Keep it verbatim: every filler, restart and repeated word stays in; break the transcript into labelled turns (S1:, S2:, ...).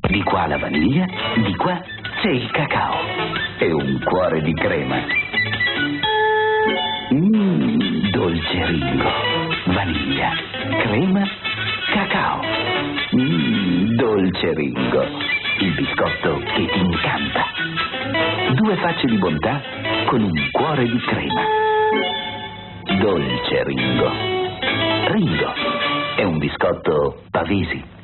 S1: Di qua la vaniglia, di qua c'è il cacao e un cuore di crema. Mmm, dolce Ringo. Vaniglia, crema, cacao. Mmm, dolce Ringo. Il biscotto che ti incanta. Due facce di bontà con un cuore di crema. Dolce Ringo. Ringo è un biscotto Pavesi.